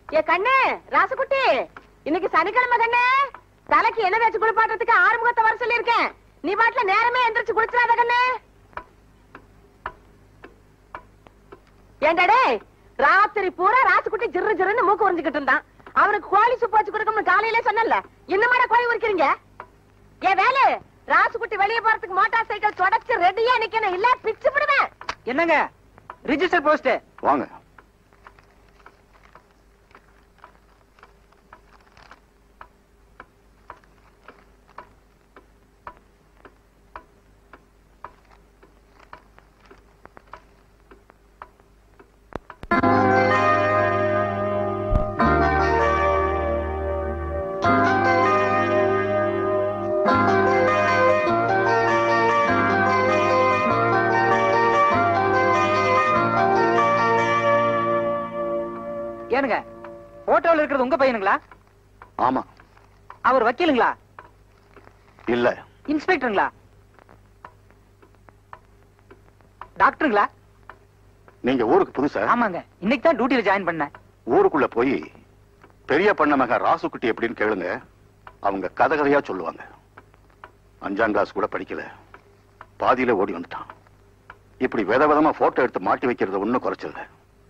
ஏ கண்ணு ராசகுட்டி, இன்னைக்கு சனிக்கிழமை கண்ணு, தலைக்கு என்ன வச்சு குளிப்பாட்டுறதுக்கு ஆறுமுகத்தை வர சொல்லியிருக்கேன். நீ பாட்டுல நேரமே எந்திரிச்சு குளிச்சிடாத கண்ணு. ஏண்டாடே, ராத்திரி பூரா ராசுக்குட்டி ஜிரு ஜிருன்னு மூக்கு உறிஞ்சுக்கிட்டு இருந்தான். அவனுக்கு கோழி சுப்பு வச்சு கொடுக்கணும்னு காலையிலே சொன்னல, இன்னும் கோழி உரிக்கிறீங்க? ஏன் வேலை, ராசுக்குட்டி வெளியே போறதுக்கு மோட்டார் சைக்கிள் தொடச்சு ரெடியா நிக்கணும், இல்ல பிச்சு விடுவேன். என்னங்க ரிஜிஸ்டர் போஸ்ட் வாங்க. ஏனுங்க போட்டோல இருக்கிறது உங்க பையனுங்களா? ஆமா. அவர் வக்கீலுங்களா? இல்ல. இன்ஸ்பெக்டருங்களா? டாக்டருங்களா? நீங்க ஊருக்கு புதுசா? ஆமாங்க, இன்னைக்கு தான் டியூட்டில ஜாயின் பண்ணேன். ஊருக்குள்ள போய் பெரிய பண்ண மகன் ராசுக்குட்டி எப்படின்னு கேளுங்க, அவங்க கதை கதையா சொல்லுவாங்க. 5ஆம் கிளாஸ் கூட படிக்கல, பாதியில ஓடி வந்துட்டான். இப்படி விதவிதமா போட்டோ எடுத்து மாட்டி வைக்கிறது ஒண்ணும் குறைச்சல.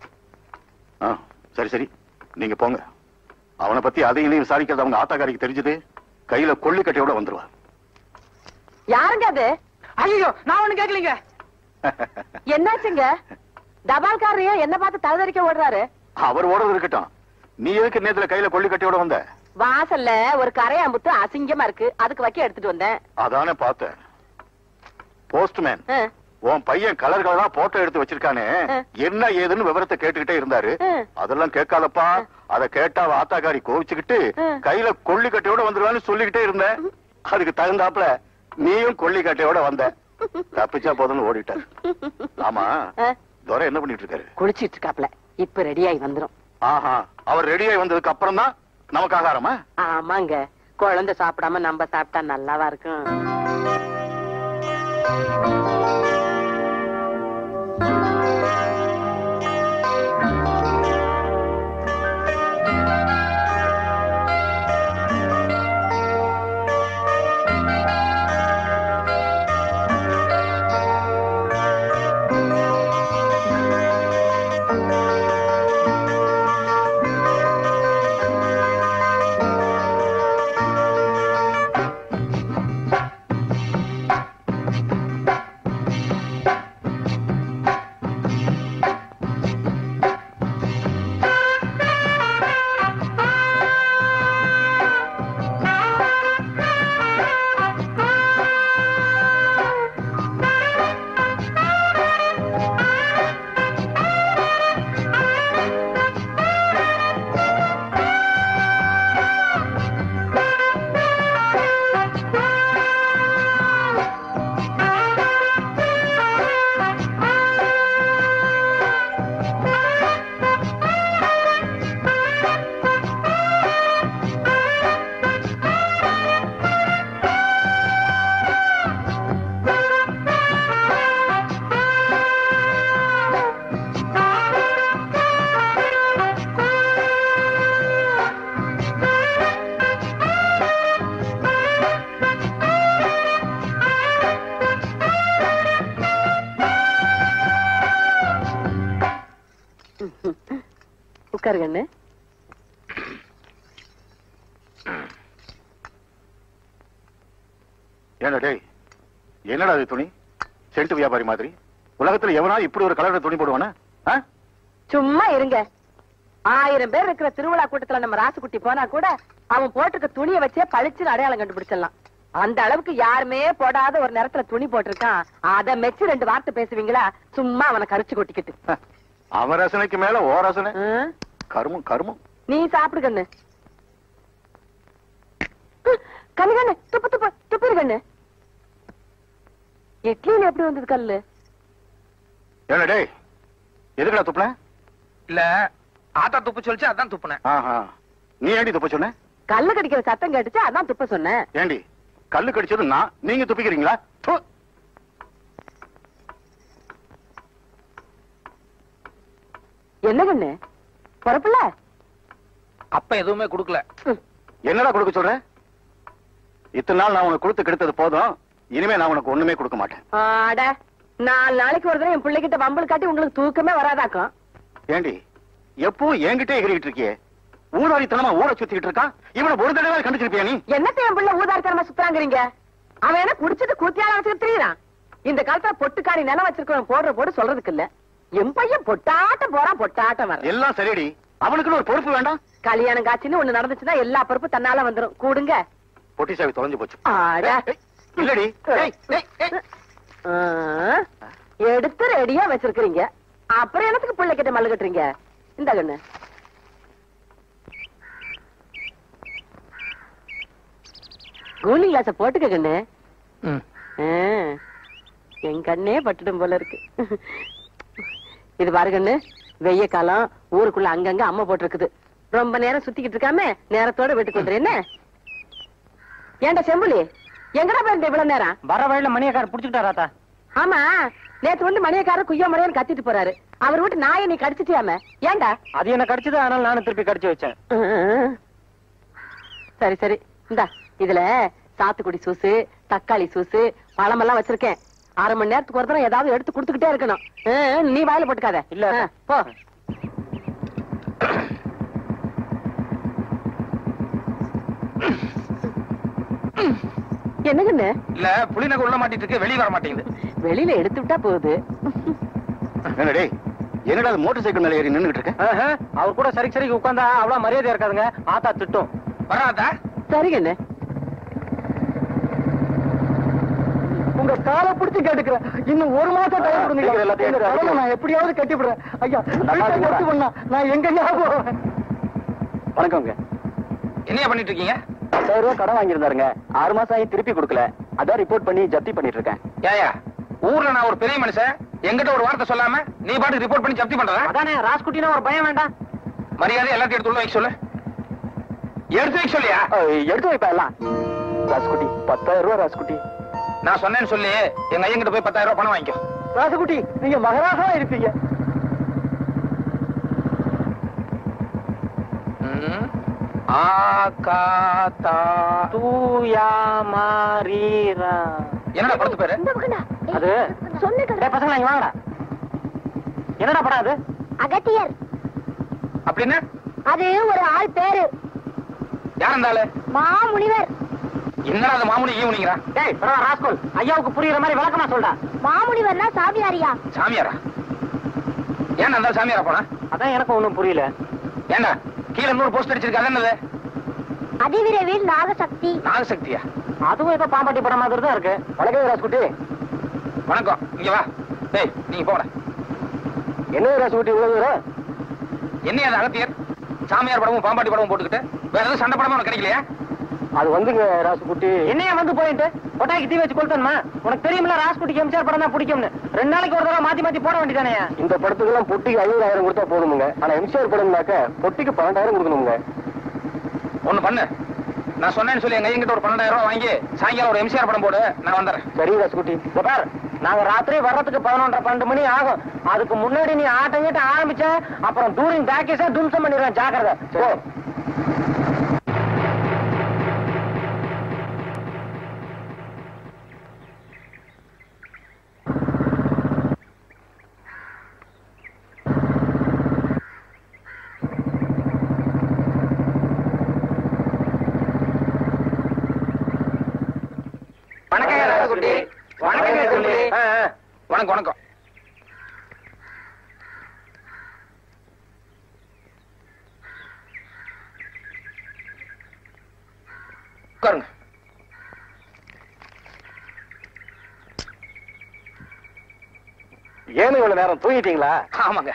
சரி சரி, நீங்க போங்க. அவனை பத்தி அதையும் விசாரிக்கிறது அவங்க ஆத்தாக்காரிக்கு தெரிஞ்சது, கையில கொள்ளிக்கட்டையோட வந்துருவா. யாருங்க அது? ஐயோ, நான் ஒண்ணு கேட்கலீங்க. என்னாச்சுங்க? தபால்காரையா என்ன பார்த்து தழுதறிக்க ஓடுறாரு? அவர் ஓடுறது இருக்கட்டும், நீ எதுக்கு நேத்துல கையில கொள்ளிக்கட்டையோட வந்த? வாசல்ல ஒரு கரையாம்புத்து அசிங்கமா இருக்கு, அதுக்கு வைக்க எடுத்துட்டு வந்தேன். அதானே பார்த்தேன். போஸ்ட்மேன் உன் பையன் கலர் கலரா போட்டோ எடுத்து வச்சிருக்கானே, என்ன ஏதுன்னு விவரத்தை கேட்டுக்கிட்டே இருந்தாரு. அதெல்லாம் கேட்காதப்பா, அத கேட்டா ஆத்தாக்காரி கோவிச்சுக்கிட்டு கையில கொள்ளிக்கட்டையோட வந்துருவான்னு சொல்லிக்கிட்டே இருந்தேன். அதுக்கு தகுந்தாப்புல நீயும் கொள்ளிக்கட்டையோட வந்த. தப்பிச்சா போதும்னு ஓடிட்டார். ஆமா, துரை என்ன பண்ணிட்டு இருக்காரு? குளிச்சிட்டு இருக்காப்ல, இப்ப ரெடியாகி வந்துரும். ஆஹா, அவர் ரெடியாகி வந்ததுக்கு அப்புறம் தான் நமக்கு ஆகாரமா? ஆமாங்க, குழந்தை சாப்பிடாம நம்ம சாப்பிட்டா நல்லாவா இருக்கும். உட்காருங்கண்ணு. என்னடா அது துணி? சென்ட் வியாபாரி மாதிரி உலகத்துல எவனா இப்படி ஒரு கலர்ல துணி போடுவானா? சும்மா இருங்க. 1000 பேர் இருக்கிற திருவிழா கூட்டத்துல நம்ம ராசுக்குட்டி போனா கூட அவன் போட்டிருக்க துணியை வச்சே பளிச்சுன்னு அடையாளம் கண்டுபிடிச்சிடலாம். அந்த அளவுக்கு யாருமே போடாத ஒரு நேரத்துல துணி போட்டிருக்கான். அத மெச்சு 2 வார்த்தை பேசுவீங்களா? சும்மா அவனை கரிச்சு கொட்டிக்கிட்டு. அவன் ரசனைக்கு மேல ஓ ரசனை. கருமம் கருமம். நீ சாப்பிடு கண்ணு. கண்ணு கண்ணு துப்பு துப்பு துப்பிரு கண்ணு. இட்லியில எப்படி வந்தது கல்லு? என்னடே எதுக்குடா துப்புன? இல்ல ஆத்தா துப்பு சொல்லிச்சு, அதான் துப்புனேன். நீ ஏண்டி துப்ப சொன்ன? கல்லு கடிக்கிற சத்தம் கேட்டுச்சு, அதான் துப்ப சொன்னேன். ஏண்டி கல்லு கடிச்சது நான், நீங்க துப்பிக்கிறீங்களா? என்ன கண்ணு பொறப்புல? அப்ப எதுவுமே கொடுக்கல. என்னடா கொடுக்க சொல்ற? இத்தனை நாள் நான் உனக்கு கொடுத்து கெடுத்தது போதும். இனிமே நான் உனக்கு ஒண்ணுமே கொடுக்க மாட்டேன். ஆட 4 நாளைக்கு ஒரு தடவை என் பிள்ளைகிட்ட வம்பல் காட்டி உங்களுக்கு தூக்கமே வராதாக்கும். ஏண்டி எப்போ என்கிட்ட எகிரிட்டு இருக்கியே? ஊதாரித்தனமா ஊரை சுத்திக்கிட்டு இருக்கான். இவனை ஒரு தடவை கண்டுச்சிருப்பியா நீ? என்னத்த என் பிள்ளை ஊதாரித்தனமா சுத்துறாங்கிறீங்க? அவன் என்ன குடிச்சிட்டு கூத்தியால வச்சுட்டு திரியிறான். இந்த காலத்துல பொட்டுக்காரி நிலம் வச்சிருக்கவன் போடுற போடு சொல்றதுக்கு இல்ல. என் பையன் பொட்டாட்டம் போறான், பொட்டாட்டம் வர. எல்லாம் சரிடி. அவனுக்குன்னு ஒரு பொறுப்பு வேண்டாம்? கல்யாணம் காட்சின்னு ஒண்ணு நடந்துச்சுன்னா எல்லா பொறுப்பு தன்னால வந்துரும். கூடுங்க. பொட்டி சாவி தொலைஞ்சு போச்சு. ஆட இல்லடி. எடுத்து ரெடியா வச்சிருக்கீங்க. அப்புறம் என்னத்துக்கு பிள்ளை கிட்ட மல்லு கட்டுறீங்க? இந்த கண்ணு கூலிங் கிளாஸ போட்டுக்க கண்ணு. என் கண்ணே பட்டுடும் போல இருக்கு. இது பாரு கண்ணு, வெய்ய காலம், ஊருக்குள்ள அங்கங்க அம்மா போட்டிருக்குது. ரொம்ப நேரம் சுத்திக்கிட்டு இருக்காம நேரத்தோட வீட்டுக்கு வந்துரு. என்ன ஏன்டா செம்புலி, எங்கடா போயிருந்த இவ்வளவு நேரம்? வர வழியில மணியக்காரர் புடிச்சுட்டாராத்தா? ஆமா, நேத்து வந்து மணியக்காரர் குய்ய முறையன்னு கத்திட்டு போறாரு. அவர் வீட்டு நாயை நீ கடிச்சிட்டியாம? ஏன்டா? அது என்ன கடிச்சது, அதனால நானும் திருப்பி கடிச்சு வச்சேன். சரி சரி, இந்தா இதுல சாத்துக்குடி சூசு, தக்காளி சூசு, பழமெல்லாம் வச்சிருக்கேன். 1/2 மணி நேரத்துக்கு ஒரு தடவை ஏதாவது எடுத்து கொடுத்துக்கிட்டே இருக்கணும். நீ வாயில போட்டுக்காத. இல்ல போ. என்னங்கன்னு? இல்ல புளிநகை உள்ள மாட்டிட்டு இருக்கு, வெளியே வர மாட்டேங்குது. வெளியில எடுத்து விட்டா போகுது. என்னடே, என்னடா மோட்டார் சைக்கிள் மேல ஏறி நின்னுட்டு இருக்க? அவர் கூட சரிக்கு உட்கார்ந்தா அவ்வளவு மரியாதை இருக்காதுங்க. ஆத்தா திட்டும். வராதா? சரிங்கண்ணே. உங்க காலை பிடிச்சு கேட்டுக்கிறேன். இன்னும் 1 மாசம் டைம் கொடுங்க. நான் எப்படியாவது கட்டிவிடுறேன். ஐயா நான் எங்க போவேன்? வணக்கங்க. என்னையா பண்ணிட்டு இருக்கீங்க? 10,000 ரூபாய் கடன் வாங்கியிருந்தாருங்க. 6 மாசம் ஆகி திருப்பி கொடுக்கல. அதான் ரிப்போர்ட் பண்ணி ஜப்தி பண்ணிட்டு இருக்கேன். ஏயா, ஊர்ல நான் ஒரு பெரிய மனுஷன், எங்கிட்ட ஒரு வார்த்தை சொல்லாம நீ பாட்டு ரிப்போர்ட் பண்ணி ஜப்தி பண்றதா? அதானே, ராஸ்குட்டினா ஒரு பயம் வேண்டாம். மரியாதை எல்லாத்தையும் எடுத்து உள்ள வைக்க சொல்லு. எடுத்து வைக்க சொல்லியா? எடுத்து வைப்பா எல்லாம். ராஸ்குட்டி 10,000 ரூபாய். ராஸ்குட்டி நான் சொன்னேன்னு சொல்லி எங்க ஐயங்கிட்ட போய் 10,000 ரூபாய் பணம் வாங்கிக்கோ. ராசுகுட்டி, நீங்க மகராசா இருப்பீங்க. என்னடா படத்து பேரு? அது பசங்களா இங்க வாங்கடா. என்னடா படம் அது? அகத்தியர். அப்படின்னு அது ஒரு ஆள் பேரு. யார் அந்த ஆளு? மாமுனிவர். என்னடா அது மாமுனி ஈவுனிங்கிறா? டேய் ராஸ்கோல், ஐயாவுக்கு புரியுற மாதிரி விளக்கமா சொல்டா. மாமுனிவர்னா சாமியாரியா? சாமியாரா? ஏன் அந்த சாமியாரா போனா? அதான் எனக்கு ஒண்ணும் புரியல. ஏண்டா கீழே 100 போஸ்ட் அடிச்சிருக்கு, அது என்னது? அதிவிரைவில் நாகசக்தி. நாகசக்தியா? அதுவும் ஏதோ பாம்பாட்டி படம் மாதிரி தான் இருக்கு. வணக்கம் ராசுகுட்டி. வணக்கம். இங்க வா. டேய் நீங்க போட. என்ன ராசுகுட்டி இவ்வளவு? என்ன அது அகத்தியர்? சாமியார் படமும் பாம்பாட்டி படமும் போட்டுக்கிட்டு வேற எதுவும் சண்டை படமா உனக்கு கிடைக்கலையா? அது வந்துங்க ராசுகுட்டி. என்னையா வந்து போயிட்டு கொட்டாய்க்கு தீ வச்சு கொளுத்தணுமா? உனக்கு தெரியுமில்ல ராஸ்குட்டிக்கு எம்ஜிஆர் படம் தான் பிடிக்கும்னு. 2 நாளைக்கு ஒரு தடவை மாத்தி போட வேண்டியதானே? இந்த படத்துக்கெல்லாம் பொட்டிக்கு 50,000 கொடுத்தா போதுமுங்க. ஆனா எம்ஜிஆர் படம்னாக்க பொட்டிக்கு 12,000 கொடுக்கணுங்க. ஒண்ணு பண்ணு, நான் சொன்னேன்னு சொல்லி எங்க ஐயங்கிட்ட ஒரு 12,000 ரூபாய் வாங்கி சாயங்காலம் ஒரு எம்ஜிஆர் படம் போடு, நான் வந்துடுறேன். சரி ராசுகுட்டி. பார், நாங்க ராத்திரி வர்றதுக்கு 11:30-12 மணி ஆகும். அதுக்கு முன்னாடி நீ ஆட்டம் கிட்ட ஆரம்பிச்ச அப்புறம் டூரிங் பேக்கேஜ் தும்சம் பண்ணிடுறேன். ஜாக்கிரதை. வணக்கம் ராசுகுட்டி. வணக்கம் சொல்லி. வணக்கம் வணக்கம். உட்காருங்க. ஏன்னு இவ்வளவு நேரம் தூங்கிட்டீங்களா? ஆமாங்க.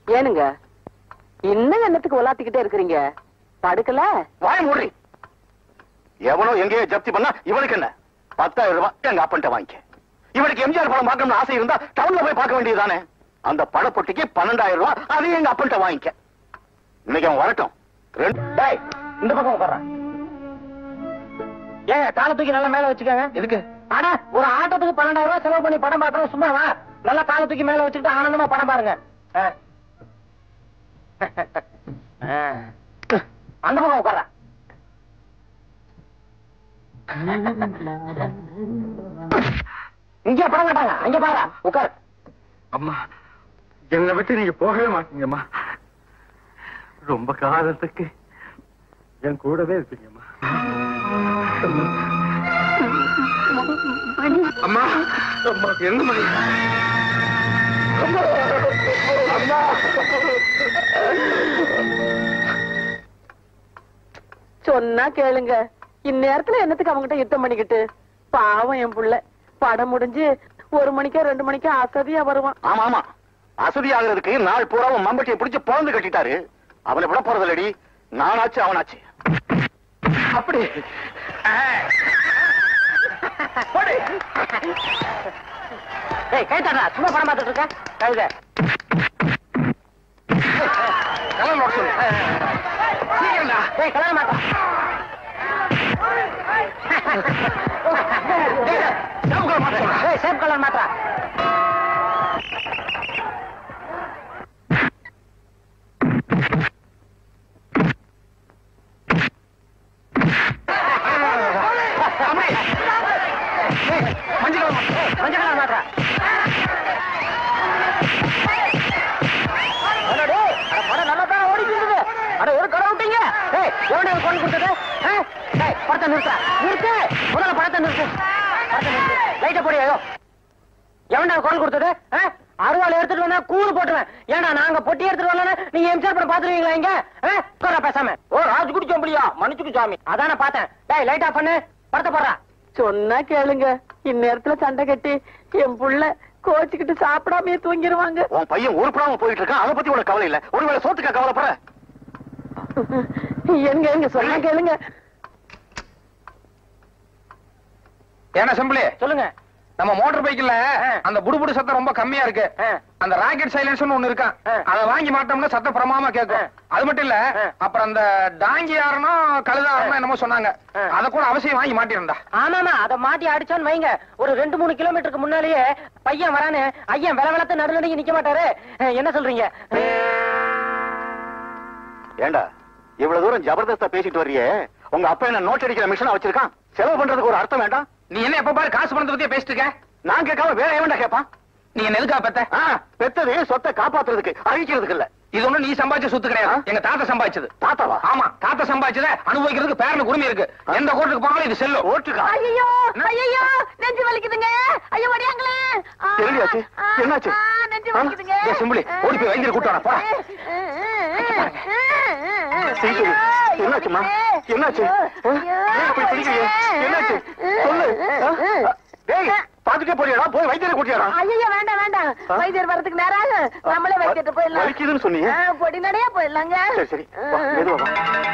ஏனுங்க இன்னும் என்னத்துக்கு உலாத்திக்கிட்டே இருக்கிறீங்க? படுக்கல? வாய மூடி. எவனோ எங்கேயோ ஜப்தி பண்ணா இவனுக்கு என்ன? 10,000 ரூபாய் எங்க அப்பன்ட்ட வாங்கிக்க. இவனுக்கு எம்ஜிஆர் படம் பார்க்கணும்னு ஆசை இருந்தா டவுன்ல போய் பார்க்க வேண்டியதுதானே? அந்த படப்பொட்டிக்கு 12,000 ரூபாய் அதையும் எங்க அப்பன்ட்ட வாங்கிக்க. இன்னைக்கு அவன் வரட்டும். இந்த பக்கம் உட்கார்றான். ஏன் காலை தூக்கி நல்லா மேல வச்சுக்கோங்க. எதுக்கு? ஆனா ஒரு ஆட்டத்துக்கு 12,000 ரூபாய் செலவு பண்ணி படம் பார்க்கணும் சும்மாவா? நல்லா காலை தூக்கி மேல வச்சுக்கிட்டு ஆனந்தமா படம் பாருங்க. அந்த பக்கம் உட்கார்ற. இங்க படம் மாட்டாங்க, அங்க பாரு உட்கார். அம்மா, என்னை விட்டு நீங்க போகவே மாட்டீங்கம்மா. ரொம்ப காலத்துக்கு என் கூடவே இருப்பீங்கம்மா. அம்மா, அம்மா என்ன மணி? சொன்னா கேளுங்க. இந்நேரத்துல என்னத்துக்கு அவங்ககிட்ட யுத்தம் பண்ணிக்கிட்டு? பாவம் என் புள்ள. படம் முடிஞ்சு 1 மணிக்கோ 2 மணிக்கோ அசதியா வருவான். ஆமா ஆமா, அசதி ஆகிறதுக்கு நாள் பூரா மம்பட்டியை பிடிச்சு பிறந்து கட்டிட்டாரு. அவனை விட போறதில்லடி. நானாச்சு அவனாச்சு. அப்படி கைத்தாடா, சும்மா படம் பார்த்துட்டு இருக்க. கைத கலர் நோட் சொல்லு. கலர் மாட்டா. சேம் கலர் மாட்டா. மஞ்சள் கலர் மாட்டா. படம் நல்லா தான் ஓடிட்டு இருக்குது. அட ஒரு கடை விட்டீங்க. எவனே கொண்டு கொடுத்தது? படத்தை நிறுத்த நிறுத்து. முதல்ல படத்தை நிறுத்து. படத்தை நிறுத்து. லைட்டை போடியோ. எவன்டா கால் கொடுத்தது? அருவாள் எடுத்துட்டு வந்தா கூறு போட்டுருவேன். ஏன்னா நாங்க பொட்டி எடுத்துட்டு வரல. நீங்க எம்ஜிஆர் படம் பாத்துருவீங்களா இங்க? பேசாம ஓ ராஜ்குடி சோம்பலியா? மன்னிச்சுக்கு சாமி. அதான பார்த்தேன். டேய் லைட் ஆஃப் பண்ணு. படத்தை போடுறா. சொன்னா கேளுங்க. இந்நேரத்துல சண்டை கட்டி என் புள்ள கோச்சுக்கிட்டு சாப்பிடாமே தூங்கிடுவாங்க. உன் பையன் உருப்படாம போயிட்டு இருக்கான். அதை பத்தி உனக்கு கவலை இல்ல. ஒருவேளை சோத்துக்கா கவலைப்படுற? எங்க சொன்னா கேளுங்க. ஏன்னா செம்பிளி சொல்லுங்க. நம்ம மோட்டார் பைக்ல அந்த புடுபுடு சத்தம் ரொம்ப கம்மியா இருக்கு. அந்த ராக்கெட் சைலன்ஸ் ஒண்ணு இருக்கான். அதை வாங்கி மாட்டோம்னா சத்தம் பிரமாமா கேட்கும். அது மட்டும் இல்ல, அப்புறம் அந்த டாங்கி யாரனும் கழுதாரனும் என்னமோ சொன்னாங்க. அத கூட அவசியம் வாங்கி மாட்டிருந்தா. ஆமாமா, அதை மாட்டி அடிச்சான்னு வைங்க. ஒரு 2-3 கிலோமீட்டருக்கு முன்னாலேயே பையன் வரானு ஐயன் வில விளத்து நடுநடுங்கி நிக்க மாட்டாரு. என்ன சொல்றீங்க? ஏண்டா இவ்வளவு தூரம் ஜபர்தஸ்தா பேசிட்டு வர்றியே, உங்க அப்பா என்ன நோட் அடிக்கிற மிஷினா வச்சிருக்கான்? செலவு பண்றதுக்கு ஒரு அர்த்தம் வேண்டாம்? நீ என்ன எப்ப பாரு காசு பணத்தை பத்தியே பேசிட்டு இருக்க? நான் கேட்காம வேற எவன்டா கேட்பான்? நீ என்ன எதுக்கா பெத்த? பெத்தது சொத்தை காப்பாத்துறதுக்கு, அழிக்கிறதுக்கு இல்ல. இது ஒண்ணு நீ சம்பாதிச்ச சொத்து கிடையாது. எங்க தாத்தா சம்பாதிச்சது. தாத்தாவா? ஆமா, தாத்தா சம்பாதிச்சத அனுபவிக்கிறதுக்கு பேரனுக்கு உரிமை இருக்கு. எந்த கோர்ட்டுக்கு போனாலும் இது செல்லும். ஓட்டுக்கா? ஐயோ ஐயோ நெஞ்சு வலிக்குதுங்க. ஐயோ வடியாங்களே. என்னாச்சு? என்னாச்சு? நெஞ்சு வலிக்குதுங்க. சிம்பிளி ஓடி போய் வைத்தியர் கூட்டானா போடா. என்னாச்சுமா? என்னாச்சு? போய் பிடிக்கிறீங்க. என்னாச்சு சொல்லு. டேய் பாத்துட்டே போறியாடா? போய் வைத்தியரை கூட்டியாடா? ஐயோ வேண்டாம் வேண்டாம். வைத்தியர் வரதுக்கு நேரம் ஆகும். நம்மளே வைத்தியர்கிட்ட போயிடலாம். வலிக்குதுன்னு சொன்னீங்க. பொடி நடையா போயிடலாங்க. சரி சரி மெதுவா.